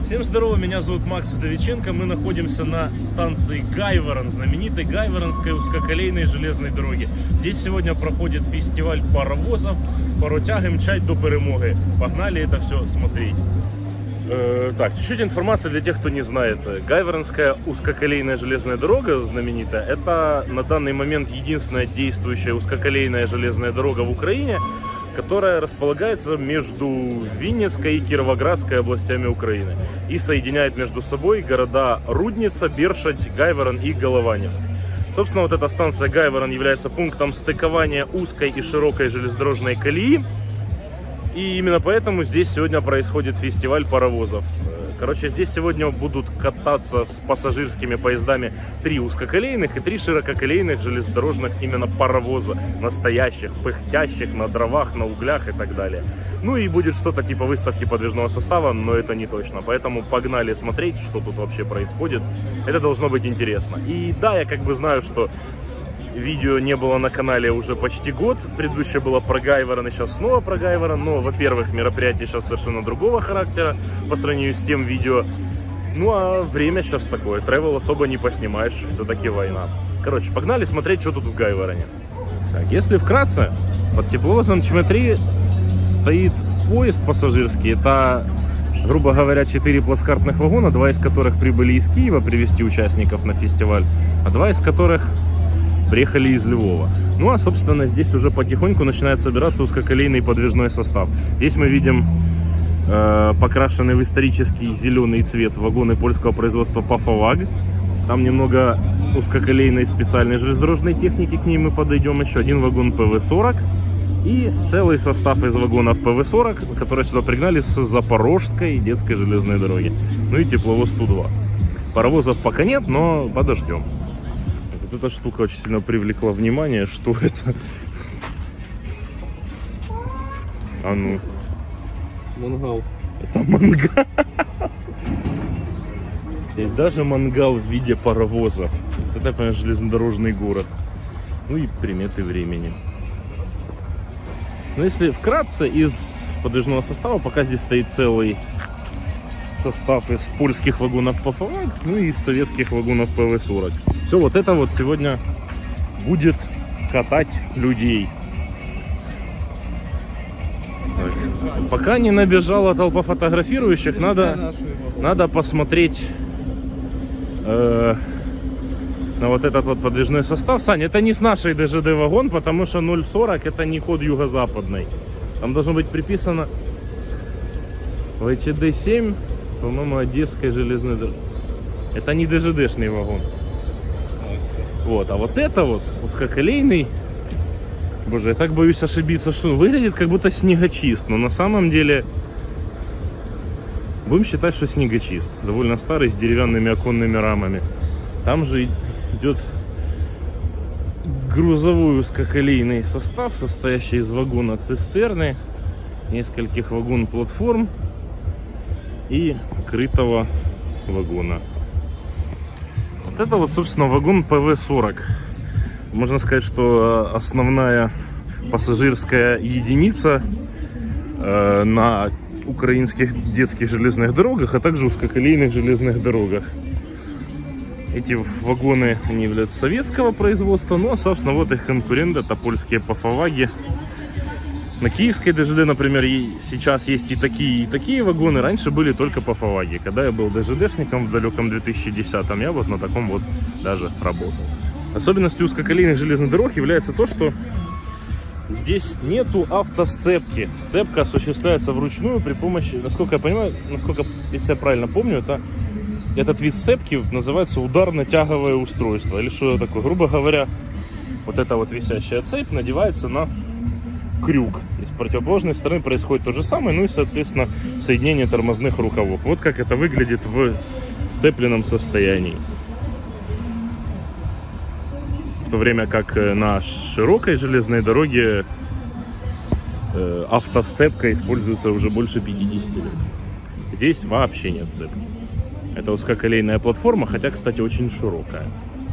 Всем здорово, меня зовут Макс Вдовиченко. Мы находимся на станции Гайворон, знаменитой Гайворонской узкоколейной железной дороги. Здесь сегодня проходит фестиваль паровозов «Паротяги мчать до перемоги». Погнали это все смотреть. Так, чуть-чуть информации для тех, кто не знает. Гайворонская узкоколейная железная дорога знаменитая. Это на данный момент единственная действующая узкоколейная железная дорога в Украине, которая располагается между Винницкой и Кировоградской областями Украины и соединяет между собой города Рудница, Бершадь, Гайворон и Голованевск. Собственно, вот эта станция Гайворон является пунктом стыкования узкой и широкой железнодорожной колеи. И именно поэтому здесь сегодня происходит фестиваль паровозов. Короче, здесь сегодня будут кататься с пассажирскими поездами 3 узкоколейных и 3 ширококолейных железнодорожных именно паровоза. Настоящих, пыхтящих, на дровах, на углях и так далее. Ну и будет что-то типа выставки подвижного состава, но это не точно. Поэтому погнали смотреть, что тут вообще происходит. Это должно быть интересно. И да, я как бы знаю, что видео не было на канале уже почти год. Предыдущее было про Гайворон, и сейчас снова про Гайворон. Но, во-первых, мероприятие сейчас совершенно другого характера по сравнению с тем видео. Ну, а время сейчас такое. Тревел особо не поснимаешь. Все-таки война. Короче, погнали смотреть, что тут в Гайвороне. Так, если вкратце, под тепловозом ЧМ-3 стоит поезд пассажирский. Это, грубо говоря, 4 плацкартных вагона, 2 из которых прибыли из Киева привезти участников на фестиваль, а 2 из которых приехали из Львова. Ну а, собственно, здесь уже потихоньку начинает собираться узкоколейный подвижной состав. Здесь мы видим покрашенный в исторический зеленый цвет вагоны польского производства Pafawag. Там немного узкоколейной специальной железнодорожной техники, к ней мы подойдем. Еще один вагон ПВ-40 и целый состав из вагонов ПВ-40, которые сюда пригнали с Запорожской детской железной дороги. Ну и тепловоз Ту-2. Паровозов пока нет, но подождем. Вот эта штука очень сильно привлекла внимание. Что это? А ну. Мангал. Это мангал. Здесь даже мангал в виде паровозов. Вот это, конечно, железнодорожный город. Ну и приметы времени. Но если вкратце, из подвижного состава пока здесь стоит целый состав из польских вагонов Pafawag, ну и из советских вагонов ПВ-40. Все вот это вот сегодня будет катать людей. Так. Пока не набежала толпа фотографирующих, надо посмотреть на вот этот вот подвижной состав. Саня, это не с нашей ДЖД вагон, потому что 040 это не код юго-западный. Там должно быть приписано ВЧД-7, по-моему, Одесской железной дороги. Это не ДЖДшный вагон. Вот, а вот это вот узкоколейный. Боже, я так боюсь ошибиться, что он выглядит как будто снегочист, но на самом деле будем считать, что снегочист. Довольно старый, с деревянными оконными рамами. Там же идет грузовой узкоколейный состав, состоящий из вагона цистерны, нескольких вагон-платформ и крытого вагона. Вот это вот, собственно, вагон ПВ-40. Можно сказать, что основная пассажирская единица на украинских детских железных дорогах, а также узкоколейных железных дорогах. Эти вагоны, они являются советского производства, ну а, собственно, вот их конкуренты, это польские Pafawagi. На киевской ДЖД, например, сейчас есть и такие вагоны. Раньше были только Pafawagi. Когда я был ДЖДшником в далеком 2010-м, я вот на таком вот даже работал. Особенностью узкоколейных железных дорог является то, что здесь нету автосцепки. Сцепка осуществляется вручную при помощи, насколько я понимаю, если я правильно помню, этот вид сцепки называется ударно-тяговое устройство. Или что это такое? Грубо говоря, вот эта вот висящая цепь надевается на крюк. И с противоположной стороны происходит то же самое, ну и, соответственно, соединение тормозных рукавов. Вот как это выглядит в сцепленном состоянии. В то время как на широкой железной дороге автосцепка используется уже больше 50 лет. Здесь вообще нет сцепки. Это узкоколейная платформа, хотя, кстати, очень широкая.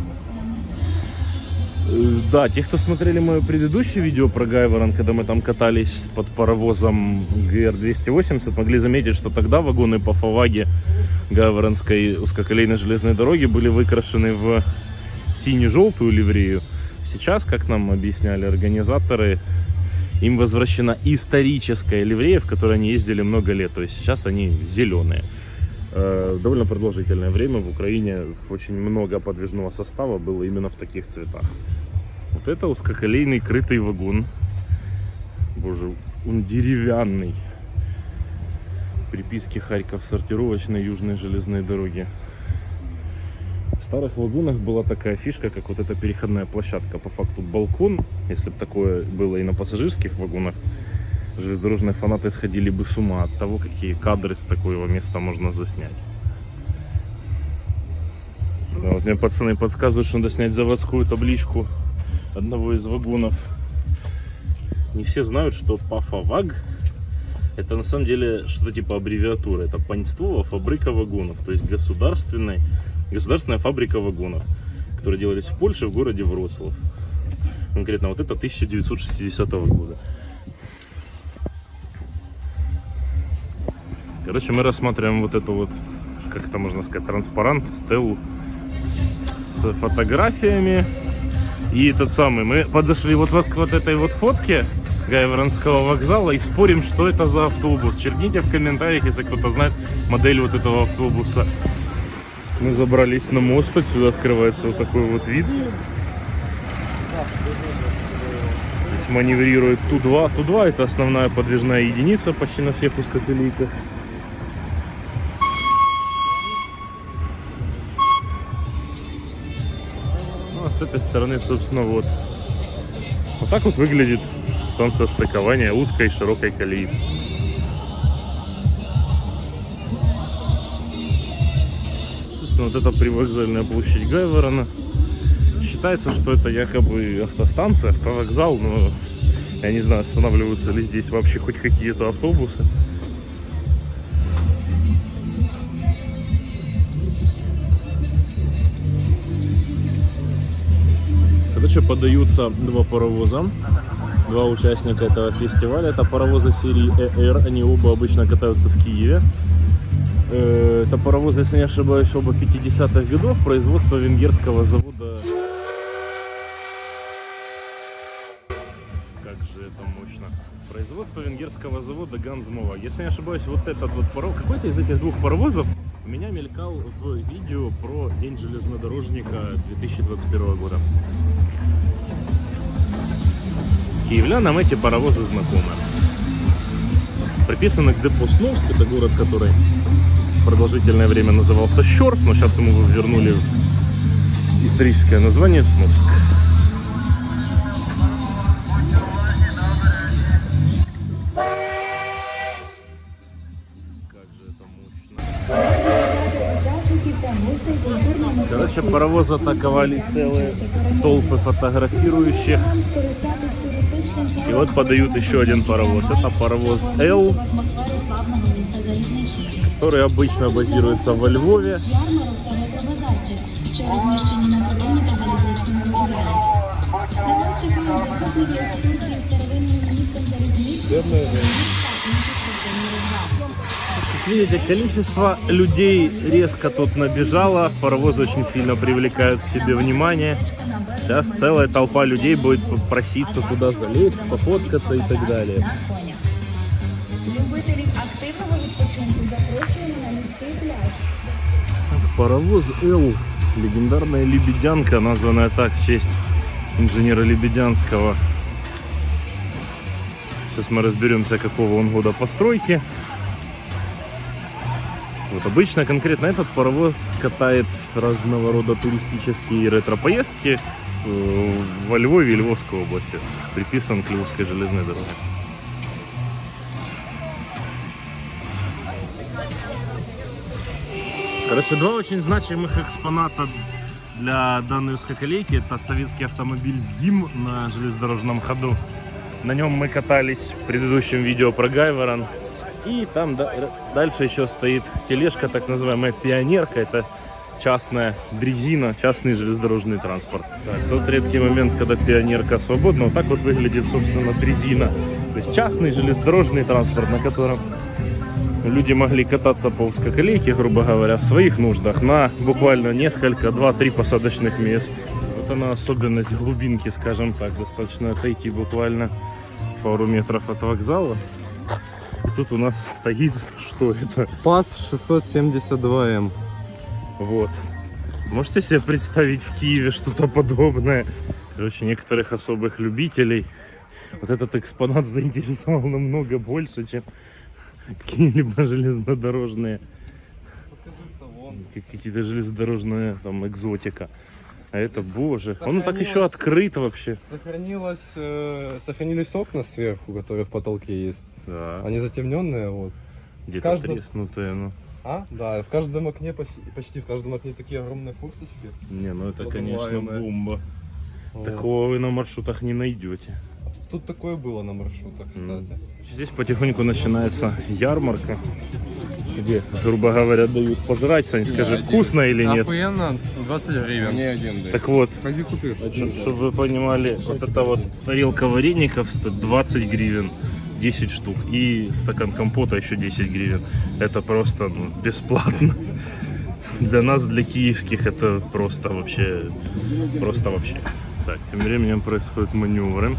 Да, те, кто смотрели мое предыдущее видео про Гайворон, когда мы там катались под паровозом ГР-280, могли заметить, что тогда вагоны Pafawagi Гайворонской узкоколейной железной дороги были выкрашены в сине-желтую ливрею. Сейчас, как нам объясняли организаторы, им возвращена историческая ливрея, в которой они ездили много лет. То есть сейчас они зеленые. Довольно продолжительное время в Украине очень много подвижного состава было именно в таких цветах. Вот это узкоколейный крытый вагон. Боже, он деревянный. Приписки Харьков сортировочной южной железной дороги. В старых вагонах была такая фишка, как вот эта переходная площадка. По факту балкон, если бы такое было и на пассажирских вагонах, железнодорожные фанаты сходили бы с ума от того, какие кадры с такого места можно заснять. Да, вот мне пацаны подсказывают, что надо снять заводскую табличку одного из вагонов. Не все знают, что ПАФАВАГ — это на самом деле что-то типа аббревиатуры. Это Панство фабрика вагонов, то есть государственная фабрика вагонов, которые делались в Польше, в городе Вроцлав. Конкретно вот это 1960 года. Короче, мы рассматриваем вот эту вот, как это можно сказать, транспарант, стелу с фотографиями. И этот самый, мы подошли вот к этой вот фотке Гайворонского вокзала и спорим, что это за автобус. Черкните в комментариях, если кто-то знает модель вот этого автобуса. Мы забрались на мост, отсюда открывается вот такой вот вид. Здесь маневрирует Ту-2. Ту-2 это основная подвижная единица почти на всех узкоколейках. Ну, а с этой стороны, собственно, вот так вот выглядит станция стыкования узкой и широкой колеи. Вот это привокзальная площадь Гайворона. Считается, что это якобы автостанция, автовокзал, но я не знаю, останавливаются ли здесь вообще хоть какие-то автобусы. Короче, подаются два паровоза, два участника этого фестиваля. Это паровозы серии ЭР, они оба обычно катаются в Киеве. Это паровозы, если не ошибаюсь, оба 50-х годов, производства венгерского завода. Как же это мощно. Производство венгерского завода Ганзмова. Если не ошибаюсь, вот этот вот паровоз, какой-то из этих двух паровозов у меня мелькал в видео про День железнодорожника 2021 года. Киевлянам эти паровозы знакомы. Приписаны к депо Сновск, это город, который продолжительное время назывался Щорс, но сейчас ему вернули историческое название Сновск. Как же это мощно. Короче, паровозы атаковали целые толпы фотографирующих. И вот подают еще один паровоз. Это паровоз Л, который обычно базируется во Львове. Видите, количество людей резко тут набежало. Паровозы очень сильно привлекают к себе внимание. Сейчас целая толпа людей будет проситься туда залезть, пофоткаться и так далее. Паровоз Л, легендарная лебедянка, названная так в честь инженера Лебедянского. Сейчас мы разберемся, какого он года постройки. Вот обычно конкретно этот паровоз катает разного рода туристические ретро-поездки во Львове и Львовской области. Приписан к Львовской железной дороге. Короче, два очень значимых экспоната для данной узкоколейки. Это советский автомобиль ЗИМ на железнодорожном ходу. На нем мы катались в предыдущем видео про Гайворон. И там дальше еще стоит тележка, так называемая пионерка. Это частная дрезина, частный железнодорожный транспорт. Так, тот редкий момент, когда пионерка свободна. Вот так вот выглядит, собственно, дрезина. То есть частный железнодорожный транспорт, на котором люди могли кататься по узкоколейке, грубо говоря, в своих нуждах на буквально несколько, 2-3 посадочных мест. Вот она особенность глубинки, скажем так. Достаточно отойти буквально пару метров от вокзала. И тут у нас стоит, что это? ПАЗ 672М. Вот. Можете себе представить в Киеве что-то подобное? Короче, некоторых особых любителей вот этот экспонат заинтересовал намного больше, чем какие-либо железнодорожные, какие-то железнодорожные там экзотика. А это, боже, он так еще открыт вообще. Сохранились окна сверху, которые в потолке есть. Да. Они затемненные, вот. Где-то треснутые, ну. А? Да, в каждом окне, почти в каждом окне такие огромные форточки. Не, ну это, конечно, Продуваемые. бомба. Вот. Такого вы на маршрутах не найдете. Тут такое было на маршрутах, кстати. Здесь потихоньку начинается ярмарка, где, грубо говоря, дают пожрать. Сань, скажи, вкусно или нет? Охуенно, 20 гривен. Мне один дай. Так вот, Пойди купи. чтобы вы понимали, вот эта вот тарелка вареников стоит 20 гривен, 10 штук. И стакан компота еще 10 гривен. Это просто бесплатно. Для нас, для киевских, это просто вообще. Так, тем временем происходят маневры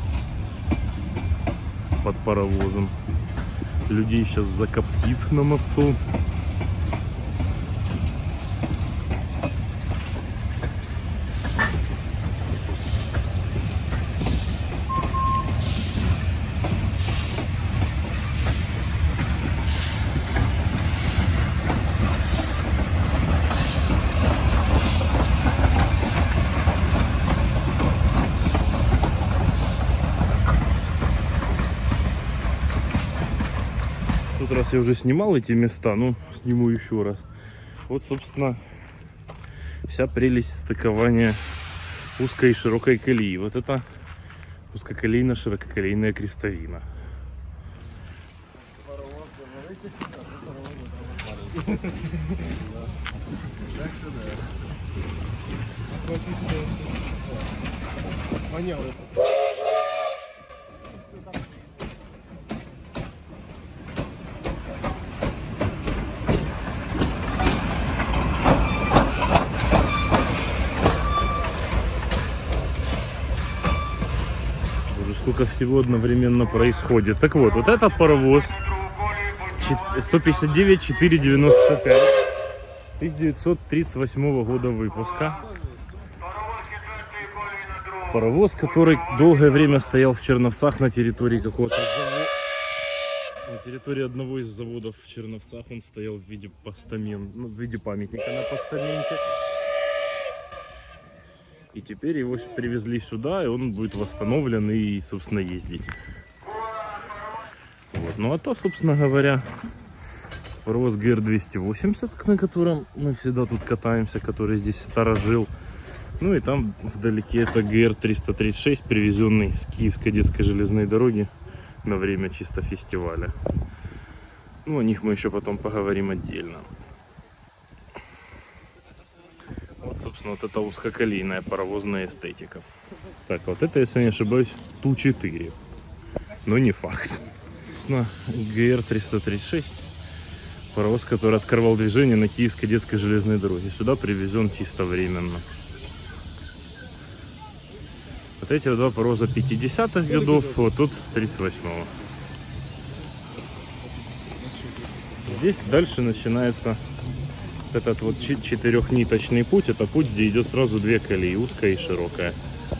под паровозом. Людей сейчас закоптит на мосту. Тут раз я уже снимал эти места, ну сниму еще раз. Вот, собственно, вся прелесть стыкования узкой и широкой колеи. Вот это узкоколейно-ширококолейная крестовина. Сколько всего одновременно происходит. Так вот, вот этот паровоз 159-495 1938 года выпуска. Паровоз, который долгое время стоял в Черновцах на территории какого-то завода. На территории одного из заводов в Черновцах он стоял в виде постамента, в виде памятника на постаменте. И теперь его привезли сюда, и он будет восстановлен и, собственно, ездить. Вот. Ну а то, собственно говоря, паровоз ГР-280, на котором мы всегда тут катаемся, который здесь сторожил. Ну и там вдалеке это ГР-336, привезенный с Киевской детской железной дороги на время чисто фестиваля. Ну, о них мы еще потом поговорим отдельно. Вот, собственно, вот это узкоколейная паровозная эстетика. Так, вот это, если не ошибаюсь, Ту-4. Но не факт. ГР-336. Паровоз, который открывал движение на Киевской детской железной дороге. Сюда привезен чисто временно. Вот эти два паровоза 50-х годов, вот тут 38-го. Здесь дальше начинается этот вот четырехниточный путь. Это путь, где идет сразу две колеи, узкая и широкая.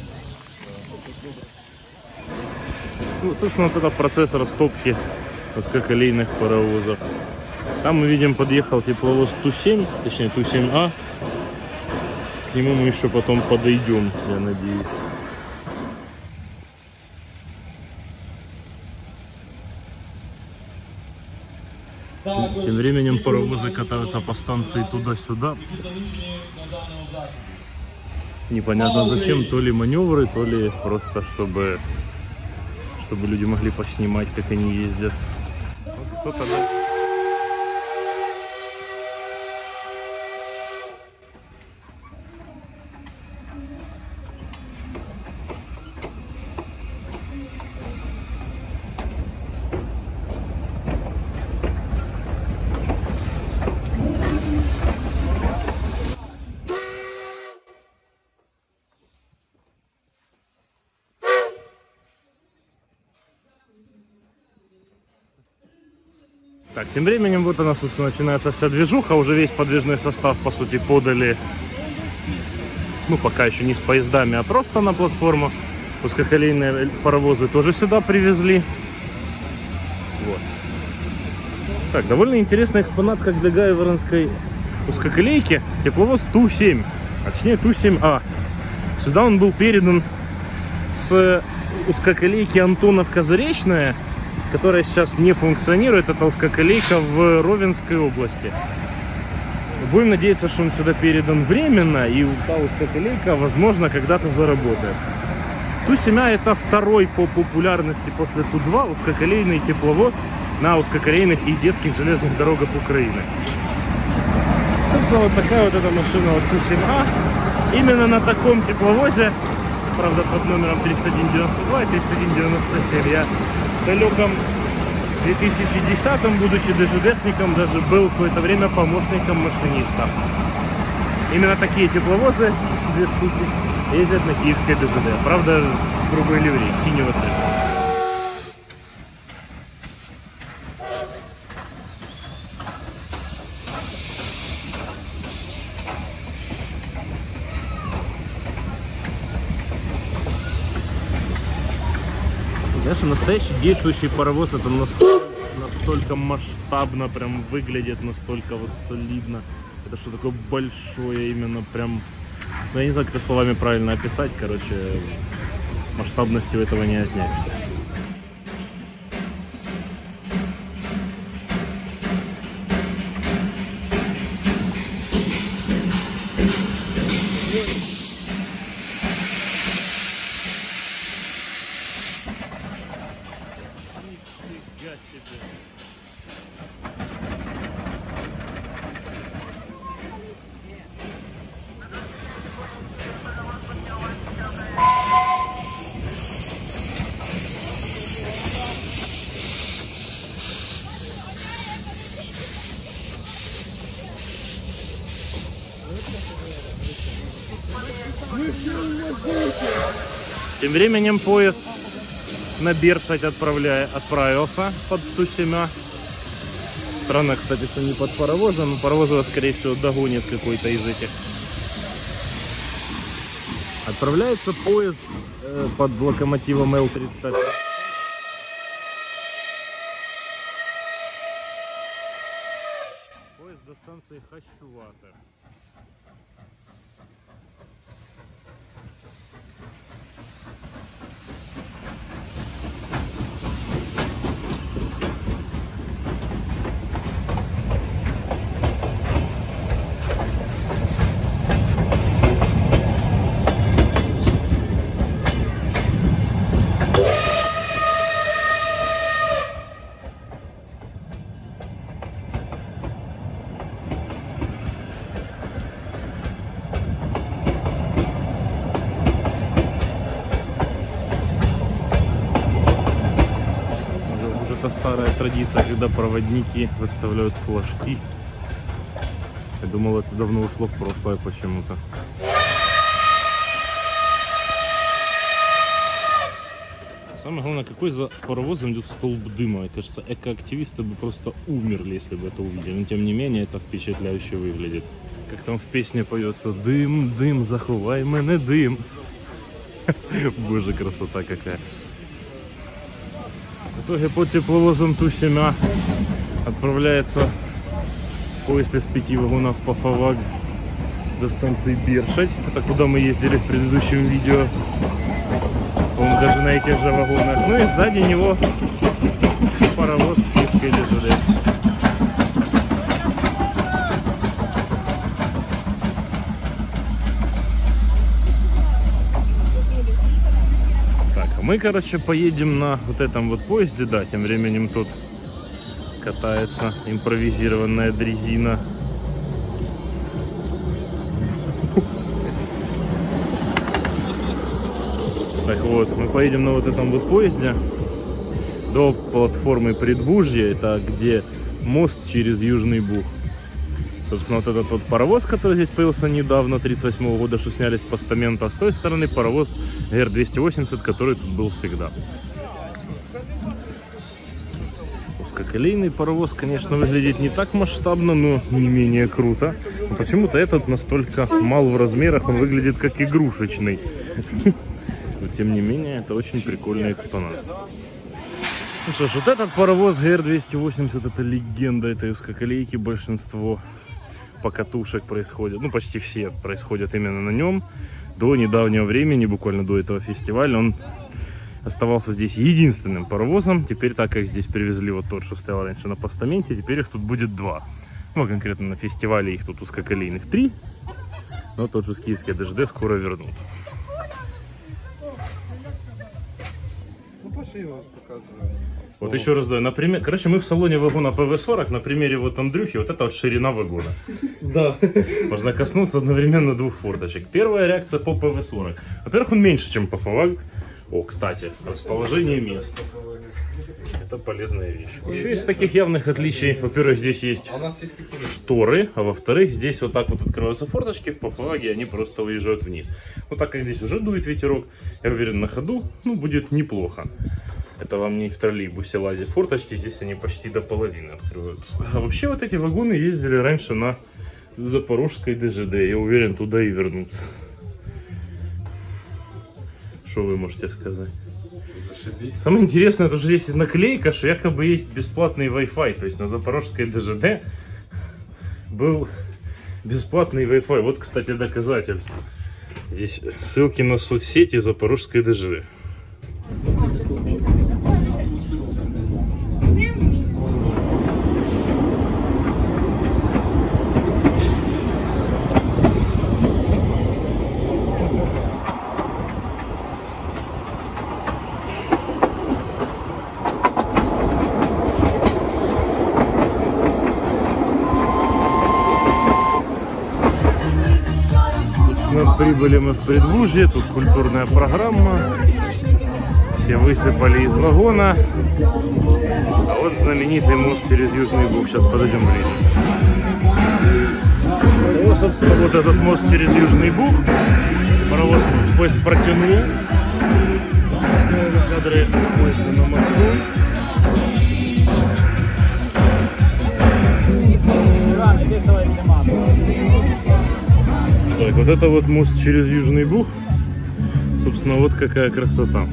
Собственно, вот это процесс растопки узкоколейных паровозов. Там мы видим, подъехал тепловоз Ту-7, точнее Ту-7А. К нему мы еще потом подойдем, я надеюсь. Тем временем паровозы катаются по станции туда-сюда. Непонятно зачем, то ли маневры, то ли просто чтобы люди могли поснимать, как они ездят. Вот кто-то, да. Так, тем временем вот она, собственно, начинается вся движуха. Уже весь подвижной состав, по сути, подали, ну, пока еще не с поездами, а просто на платформу. Узкоколейные паровозы тоже сюда привезли. Вот. Так, довольно интересный экспонат, как для гайворонской узкоколейки. Тепловоз Ту-7, а точнее Ту-7А. Сюда он был передан с узкоколейки Антоновка-Заречная, которая сейчас не функционирует. Это узкоколейка в Ровенской области. Будем надеяться, что он сюда передан временно, и та узкоколейка, возможно, когда-то заработает. Ту-7А это второй по популярности после Ту-2 узкоколейный тепловоз на узкоколейных и детских железных дорогах Украины. Собственно, вот такая вот эта машина, вот Ту-7А. Именно на таком тепловозе, правда, под номером 3192 и 3197, я в далеком 2010-м, будучи ДЖДшником, даже был какое-то время помощником машиниста. Именно такие тепловозы, 2 штуки, ездят на киевской ДЖД. Правда, в другой ливрее, синего цвета. Знаешь, настоящий действующий паровоз, это настолько масштабно прям выглядит, настолько вот солидно. Это что такое большое, именно прям, ну, я не знаю, как это словами правильно описать, короче, масштабности у этого не отнять. Тем временем поезд на Бершадь отправился под Ту-7А. Странно, кстати, что не под паровозом, но паровоз его, скорее всего, догонит какой-то из этих. Отправляется поезд под локомотивом Л-35. Поезд до станции Хащуватер. Это старая традиция, когда проводники выставляют флажки. Я думал, это давно ушло в прошлое почему-то. Самое главное, какой за паровозом идет столб дыма. Мне кажется, экоактивисты бы просто умерли, если бы это увидели. Но тем не менее, это впечатляюще выглядит. Как там в песне поется: дым, дым, заховай мене дым. Боже, красота какая. В итоге под тепловозом Ту-7А отправляется поезд из 5 вагонов по ФАВАГ до станции Бершадь. Это куда мы ездили в предыдущем видео. По-моему, даже на этих же вагонах. Ну и сзади него паровоз киевской ДЖД. Мы, короче, поедем на вот этом вот поезде, да, тем временем тут катается импровизированная дрезина. Так вот, мы поедем на вот этом вот поезде до платформы Предбужье, это где мост через Южный Буг. Собственно, вот этот вот паровоз, который здесь появился недавно, 1938 года, что сняли с постамента, а с той стороны паровоз ГР-280, который тут был всегда. узкоколейный паровоз, конечно, выглядит не так масштабно, но не менее круто. Но почему-то этот настолько мал в размерах, он выглядит как игрушечный. Но тем не менее, это очень прикольный экспонат. Ну что ж, вот этот паровоз ГР-280, это легенда этой узкоколейки. Большинство покатушек происходят, ну почти все происходят именно на нем. До недавнего времени, буквально до этого фестиваля, он оставался здесь единственным паровозом. Теперь, так как здесь привезли вот тот, что стоял раньше на постаменте, теперь их тут будет 2. Ну, конкретно на фестивале их тут узкоколейных 3. Но тот же киевский ДЖД скоро вернут. Ну, пошли его показываю. Вот еще раз, да, например, короче, мы в салоне вагона ПВ-40, на примере вот Андрюхи, вот это вот ширина вагона. Да. Можно коснуться одновременно 2 форточек. Первая реакция по ПВ-40. Во-первых, он меньше, чем по ФАВАГ. О, кстати, расположение мест. Это полезная вещь. Еще из таких явных отличий, во-первых, здесь есть шторы, а во-вторых, здесь вот так вот открываются форточки, в ПФАГе они просто выезжают вниз. Вот так как здесь уже дует ветерок, я уверен, на ходу, ну, будет неплохо. Это вам не в троллейбусе лазит форточки, здесь они почти до половины открываются. А вообще вот эти вагоны ездили раньше на Запорожской ДЖД, я уверен, туда и вернутся. Что вы можете сказать? Зашибись. Самое интересное, это уже есть наклейка, что якобы есть бесплатный Wi-Fi. То есть на Запорожской ДЖД был бесплатный Wi-Fi. Вот, кстати, доказательство. Здесь ссылки на соцсети Запорожской ДЖД. Прибыли мы в Предвужье, тут культурная программа. Все высыпали из вагона. А вот знаменитый мост через Южный Буг. Сейчас подойдем ближе. Вот, собственно, вот этот мост через Южный Буг. Паровоз поезд протянул. Кадры поезда на мосту. Так, вот это вот мост через Южный Буг. Собственно, вот какая красота.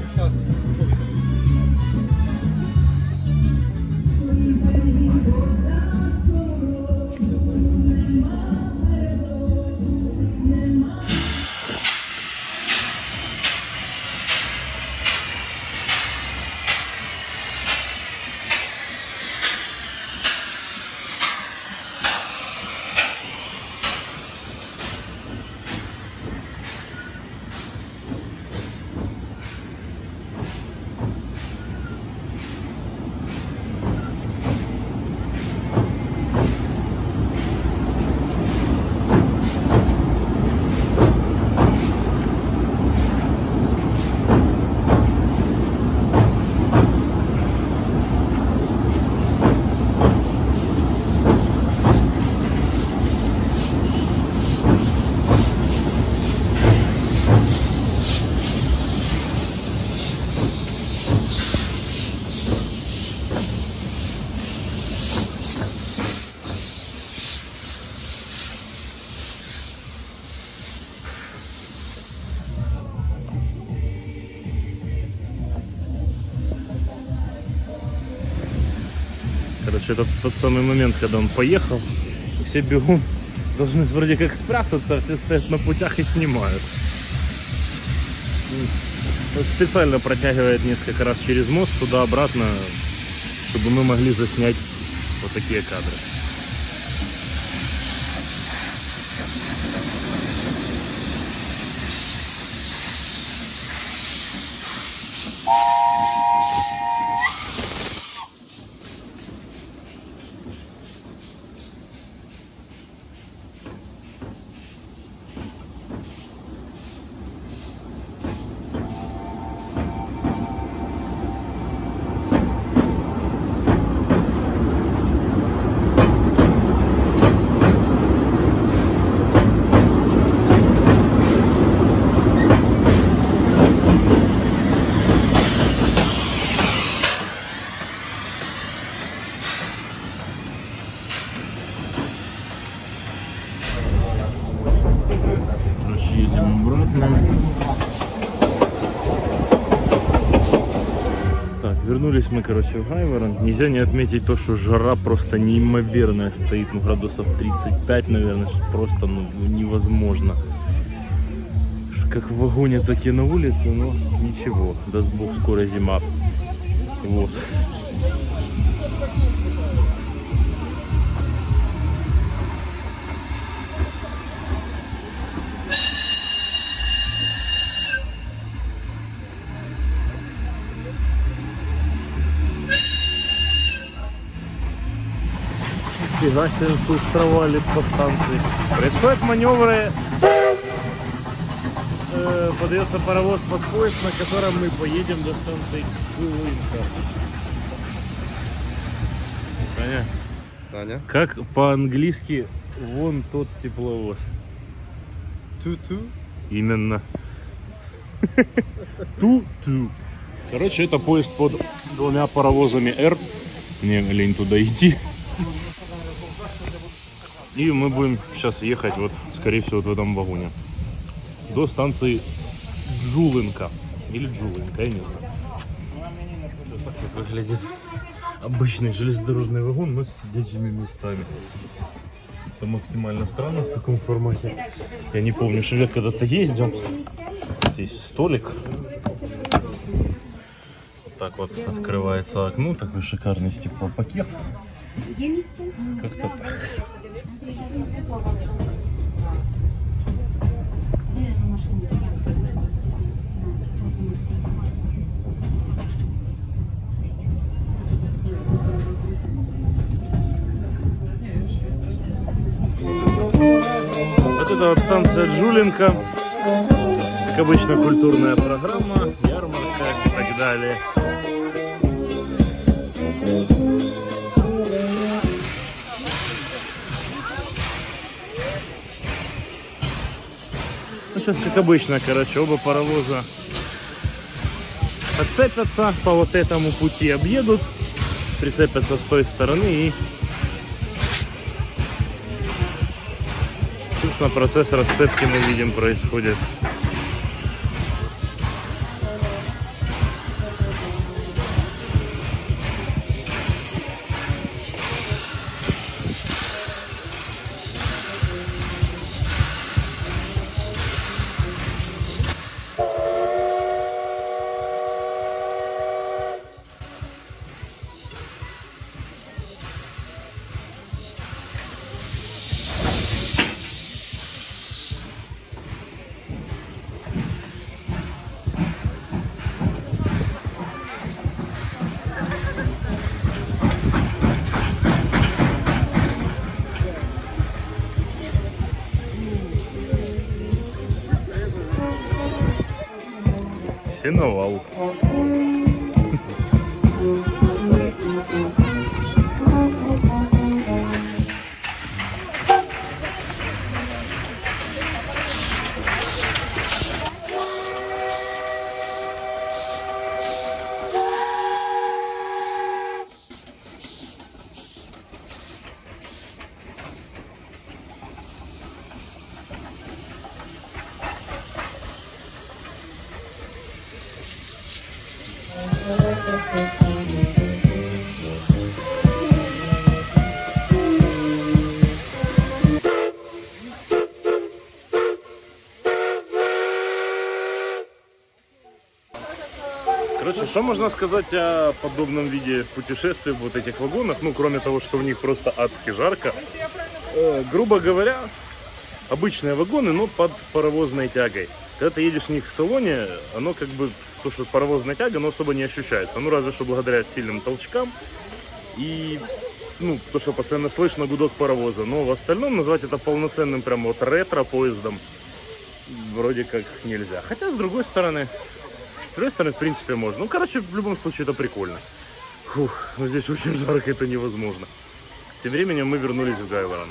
Короче, это тот самый момент, когда он поехал, все бегом должны вроде как спрятаться, а все стоят на путях и снимают. Он специально протягивает несколько раз через мост туда-обратно, чтобы мы могли заснять вот такие кадры. Короче, едем обратно. Так, вернулись мы, короче, в Гайворон. Нельзя не отметить то, что жара просто неимоверная стоит, ну, градусов 35, наверное, просто, ну, невозможно. Как в вагоне, так и на улице, но ничего, даст Бог, скоро зима. Вот. Фига себе, шустровали по станции. Происходят маневры. Подается паровоз под поезд, на котором мы поедем до станции Жулынка. Саня, Саня. как по-английски вон тот тепловоз? Ту-ту. Именно. Ту-ту. Короче, это поезд под двумя паровозами R. Мне лень туда идти. И мы будем сейчас ехать, вот, скорее всего, вот в этом вагоне. До станции Жулынка. Или Джулынка, я не знаю. Так вот выглядит обычный железнодорожный вагон, но с сидячими местами. Это максимально странно в таком формате. Я не помню, что я когда-то ездил. Здесь столик. Вот так вот открывается окно. Такой шикарный стеклопакет. Как-то так. Вот это вот станция Жулинка. Как обычно, культурная программа, ярмарка и так далее. Ну, сейчас, как обычно, короче, оба паровоза отцепятся по вот этому пути, объедут, прицепятся с той стороны и, собственно, процесс расцепки мы видим происходит. Сеновал. Короче, что можно сказать о подобном виде путешествий в вот этих вагонах? Ну, кроме того, что в них просто адски жарко. Грубо говоря, обычные вагоны, но под паровозной тягой. Когда ты едешь в них в салоне, оно как бы, то, что паровозная тяга, оно особо не ощущается. Ну, разве что благодаря сильным толчкам и, ну, то, что постоянно слышно гудок паровоза. Но в остальном назвать это полноценным прям вот ретро-поездом вроде как нельзя. Хотя, с другой стороны, в принципе, можно. Ну, короче, в любом случае, это прикольно. Фух, но здесь очень жарко, это невозможно. Тем временем мы вернулись в Гайворон.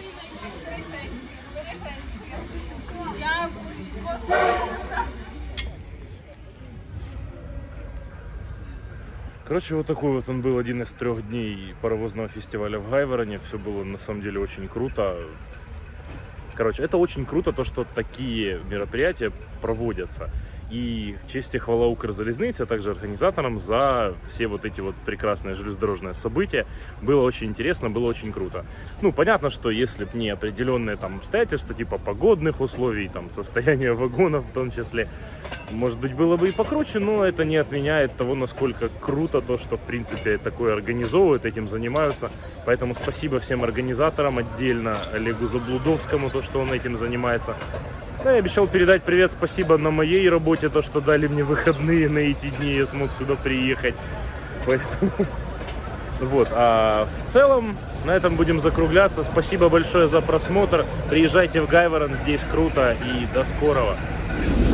Короче, вот такой вот он был один из 3 дней паровозного фестиваля в Гайвороне. Все было на самом деле очень круто. Короче, это очень круто, то, что такие мероприятия проводятся. И честь и хвала Укрзалезнице, а также организаторам за все вот эти вот прекрасные железнодорожные события. Было очень интересно, было очень круто. Ну, понятно, что если бы не определенные там обстоятельства, типа погодных условий, там, состояния вагонов в том числе, может быть, было бы и покруче, но это не отменяет того, насколько круто то, что, в принципе, такое организовывают, этим занимаются. Поэтому спасибо всем организаторам, отдельно Олегу Заблудовскому, то, что он этим занимается. Да, я обещал передать привет, спасибо на моей работе, то, что дали мне выходные на эти дни, я смог сюда приехать. Поэтому... Вот, а в целом на этом будем закругляться. Спасибо большое за просмотр. Приезжайте в Гайворон, здесь круто, и до скорого.